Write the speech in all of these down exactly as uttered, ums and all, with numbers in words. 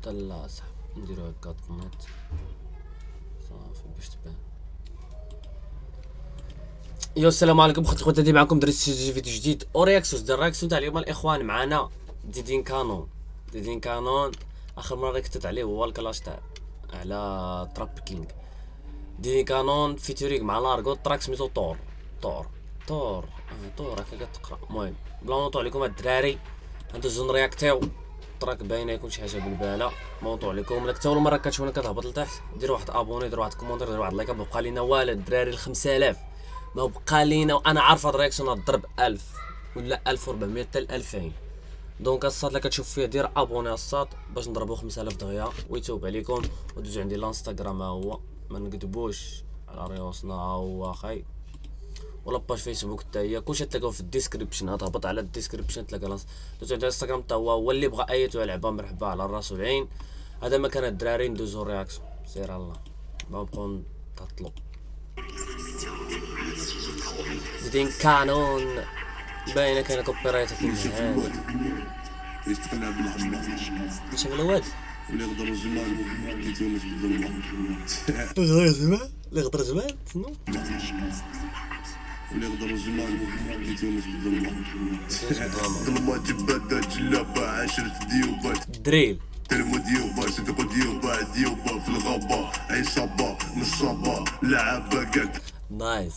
حتى لا صاحبي نديرو هكا طماط صافي باش تبان. يو السلام عليكم خوتي خواتاتي، معكم دريس سي فيديو جديد او رياكسيون ديال الرياكسيون تاع اليوم الاخوان. معنا ديدين كانون. ديدين كانون اخر مره ريكتت عليه هو الكلاش تاع على تراب كينغ. ديدين كانون فيتوريك مع لارغو تراك سميتو طور طور طور آه طور هكا كتقرا. المهم بلا ما نطول عليكم الدراري ندوزو نرياكتيو تراك باينه يكون شي حاجه بالباله. ما نطول عليكم الا كنتو اول مره كتشوفونا كتهبط لتحت ديروا واحد ابوني، ديروا واحد كومونتير، ديروا واحد لايك. بقى لينا والو الدراري ل خمسة آلاف ما بقى لينا، وانا عارف هاد الرياكسيون غضرب ألف ولا ألف وأربعمية حتى ل ألفين. دونك الصاد اللي كتشوف فيه دير ابوني الصاد باش نضربو خمسة آلاف دغيا ويتوب عليكم. ودوزو عندي الانستغرام ها هو ما نكذبوش على ريوسنا ها هو اخاي، ولا باج فيسبوك حتى هي كلشي تلقاو في الديسكريبشن. تهبط على الديسكريبشن تلقى لاص. دوزو عندي الانستغرام حتى هو هو اللي بغى ايتو لعبه مرحبا على الراس والعين. هذا مكان الدراري ندوزو الرياكسيون سير الله ما نبقاو نتعطلو. ديدين كانون باينه كاينه كوبيرايت كاين هذا شوف الواد اللي يقدر زمان يتونس بالظلمة غير زمان اللي يقدر زمان تسنو اللي يقدر زمان يتونس بالظلمة ظلمة جبادة جلابة عشرة ديوبات دريل تلمو ديوبا صدقو ديوبا ديوبا في الغابة عصابة نصابة لعبة قد نايس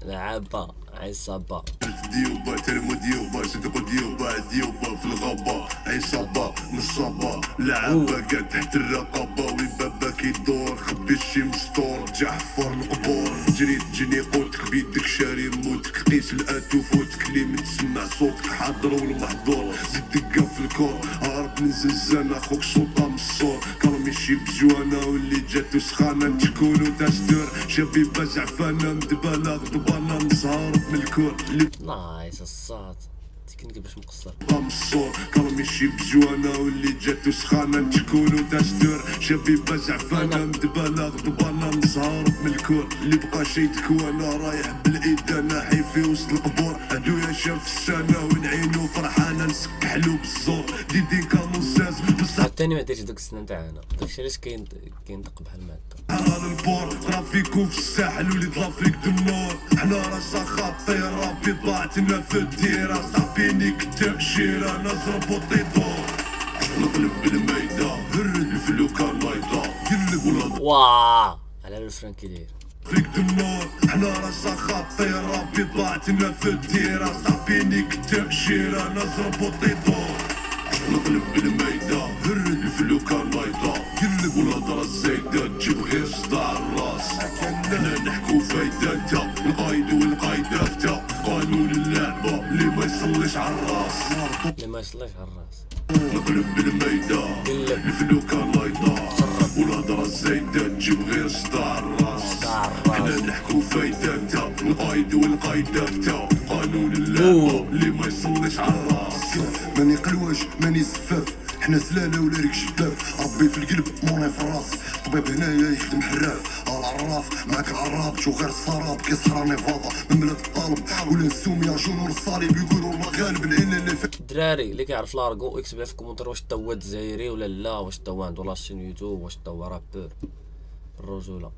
لعبة عصابة ديوبا تلمو ديوبا صدقو ديوبا ديوبا في الغابة عصابة نصابة لعبة قد تحت الرقابة وين بابا كيدور خبي شي مسطور جعفر القبور جريت جني قوتك بيدك شاري موتك قيس الاتو فوتك لي متسمع صوتك حاضر والمحضور زيد دقة في الكور هارب ننزل زان اخوك سلطة من الصور كرمي شي بجوانا واللي جاتو سخانة تكونو تاستور شبيبة زعفانة مدبانة غضبانة مزهارة من الكور نايس الصاد تكنيك باش مقصر مصور كرمي شي بجوانا واللي جاتو سخانة تكونو تاستور شبيبة زعفانة مدبانة غضبانة مزهارة من الكور اللي بقى شي تكوانا رايح بالايد ناحي في وسط القبور عدويا شاف السنة وين عينو فرحانة نسكحلو بالزور ديدين كانون ساز الثاني ما دايرش دوك السنان تاعنا داكشي علاش كاين كاين دق بحال ما هكا. حران البور ترافيكو في الساحل وليد لافريك دمور حنا راسا خطيرة بضاعتنا في الديرة صاحبيني كتاب شيرة نضربو طيطور نقلب بالميدة هرد الفلوكة نايضة قلب ولا واه على الفرانكي داير فيك دمور حنا راسا خطيرة بضاعتنا في الديرة صاحبيني كتاب شيرة نضربو طيطور نقلب بالميدة هرد الفلوكة نايضة قلب ولا درا الزايدة تجيب غير صداع الراس حنا نحكو فايدة انتا القايد والقايدة فتا قانون اللعبة اللي ما يصليش عالراس اللي ما يصليش عالراس نقلب بالميدة قلب الفلوكة نايضة ولا درا الزايدة تجيب غير صداع الراس حنا نحكو فايدة انتا القايد والقايدة فتا قانون اللعبة اللي ما يصليش عالراس ماني قلواش ماني زفاف حنا سلالة ولا ريك شفاف ربي في القلب موني في الراس طبيب هنايا يخدم حراف العراف معاك العراب شو غير السراب كيسحراني فاضة من بلاد الطالب ولا نسوم يا جنور الصليب يقولوا المغالب العين اللي في الدراري اللي كيعرف لارغو يكتب في الكومنتير واش تا هو جزائري ولا لا، واش تا هو عنده لاشين يوتيوب، واش تا هو رابور الرجولة.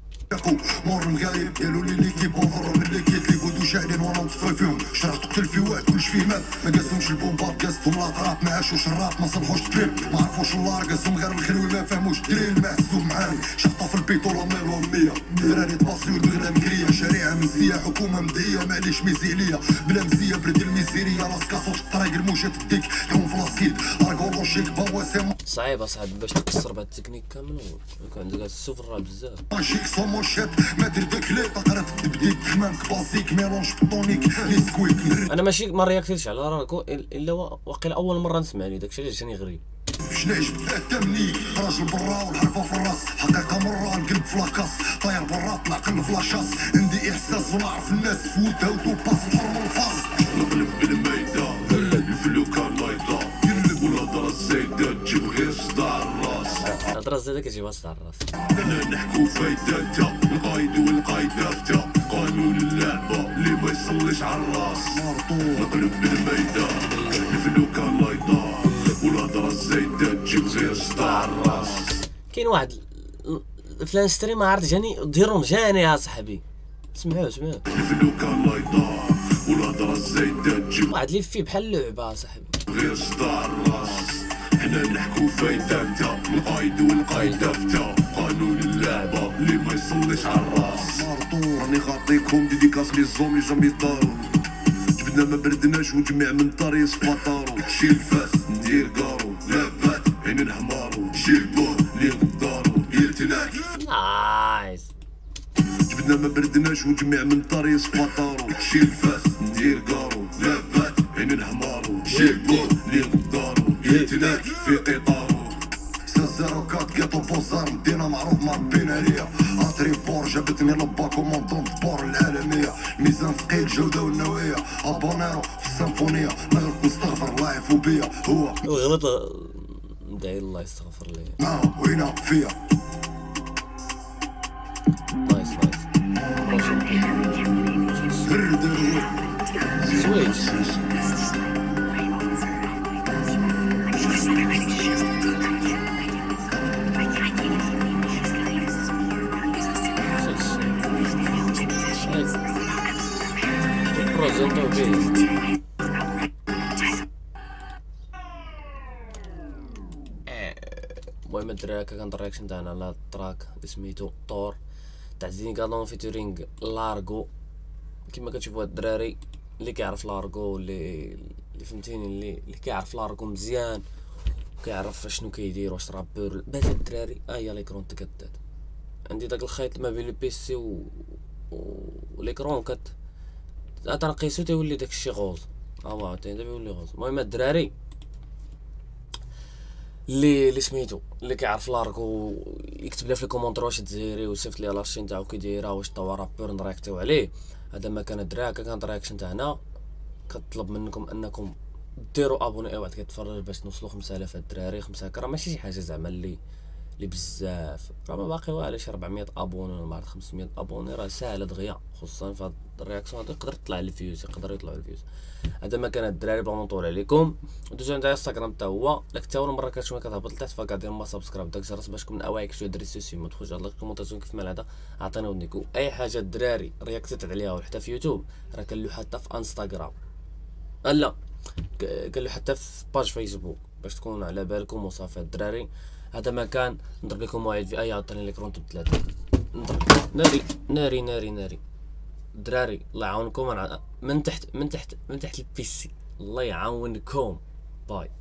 مور المغايب قالوا لي ليكيب اوفر من ليكيت لي ودو شاعلين وانا نطفي فيهم شرح تقتل في واحد كلش فيه مات ما قاسمش البومبات قاستهم لاطرات ما عاشوش الراب ما صلحوش تريب ما عرفوش اللار قاسم غير الخلوي ما فهموش دريل محسوب معاني شحطه في البيت ولا ميلو مية دراري تباصيو المغرب مكريه شريعه مزيه حكومه مدهيه معليش ميزي عليا بلا مزيه برد الميزيريه راس كاسوط الطريق الموشه تديك كون في لاسكيد ارغولو شيك بواسم صعيب اصاحبي باش تكسر بهاد التكنيك كامل يكون عندك السفر بزاف ماشيك صوموشات ما دير داك لي قرات تبديت حمام كلاسيك ميلونج بطونيك لي سكويك انا ماشي ما رياكتيتش على راكو الا واقيلا اول مره نسمع لي داكشي علاش جاني غريب. شناش تمني راجل برا والحرفه في الراس حقيقه مره القلب في لاكاس طاير برا طلع قلب في لاشاس عندي احساس ونعرف الناس فوتها وتوباس الحرم الفاس نقلب بالميدة الفلوكة نايضة قلب ولا درا الزايدة تجيب غير صداع الراس هضره زايده كتجيبها صداع الراس انا نحكو فايدة انتا القايد والقايدة فتا قانون اللعبة اللي ما يصليش عالراس نقلب بالميدة الفلوكة نايضة ولا درا الزايدة تجيب غير صداع الراس. كاين واحد فلان ستريم ما عرفت جاني ديرون جاني يا صاحبي، سمعوه سمعوه الفلوكة الله يدار والهضرة الزايدة تجيب واحد اللي فيه بحال اللعبة صاحبي. غير صداع الراس. حنا نحكو فايدتها القايد والقايدة فتا قانون اللعبة اللي ما يصليش عالراس. راني غاطيكم ديديكاس لي زومي جامي طارو. جبدنا ما بردناش وجميع من طاري سباطارو. شي الفاس ندير كارو لابات عين نحمارو. شي البور لي قدارو يلتناك نايس. جبدنا ما بردناش وجميع من طاري سباطارو. شي الفاس ندير كارو لابات عين نحمارو. شي البور لي قدارو يلتناك في قطارو. زيرو كات كيتو بوزار مدينة معروف مربين عليا. اطري بور جابتني لبا كوموندون بور العالمية. ميزان ثقيل جودة والنوية. ابونيرو في السيمفونية. نغلط نستغفر الله يعفو بيا. هو الغلط ندعي الله يستغفر لي. نا وهنا فيا. نايس نايس. سويت بروزنتو بيه. المهم الدراري هكا كان الرياكشن تاعنا على التراك اللي سميتو طور تاع ديدين كانون فيتورينغ لارغو. كيما كتشوفوا هاد الدراري اللي كيعرف لارغو اللي اللي فهمتيني اللي اللي كيعرف لارغو مزيان كيعرف شنو كيدير واش رابور. بات هاد الدراري ها هي ليكرون تكدات. عندي داك الخيط ما بين البيسي و وليكرون كت تنقيسو تيولي داكشي غوز. ها هو عاوتاني دابا يولي غوز. المهم الدراري اللي اللي سميتو اللي كيعرف لارغو يكتب لها في الكومونتير واش تزيري وصيفط لي لاشين تاعو كي دايره واش طوا رابور نرياكتيو عليه. هذا ما كان الدراري هكا كانت الرياكشن تاعنا. كطلب منكم انكم ديروا ابوني اي واحد كيتفرج باش نوصلوا خمسة آلاف الدراري. خمسة هكا راه ماشي شي حاجه زعما اللي اللي بزاف، راه ما باقي والو شي ربعمية ابوني ولا ما عرفت خمسمية ابوني، راه ساهله دغيا خصوصا في هاد الرياكسيون هادي يقدر يطلع الفيوز يقدر يطلعوا الفيوز. هذا ما كان الدراري بلا ما نطول عليكم. ودوزو عندي انستغرام حتى هو لك حتى اول مره كتشوفني كتهبط لتحت فكاع دير ما سبسكرايب داك الجرس باش تكون من اوائل شويه دري سوسي ما تخرج على الكومونتاسيون كيف ما العاده. عطينا ودنيكو اي حاجه الدراري رياكتت عليها وحتى في يوتيوب راه كنلو حتى في انستغرام لا كنلو حتى في باج فيسبوك باش تكونوا على بالكم وصافي الدراري. هذا ما كان نضرب لكم موعد في اي عطيني ليكرون بثلاثه نضرب ناري ناري ناري ناري دراري. الله يعاونكم من تحت من تحت من تحت البيسي. الله يعاونكم. باي.